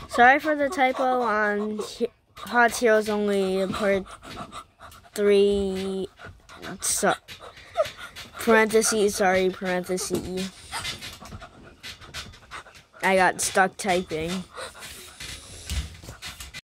Sorry for the typo on Hot Heroes Only Part 3. So, parentheses. I got stuck typing.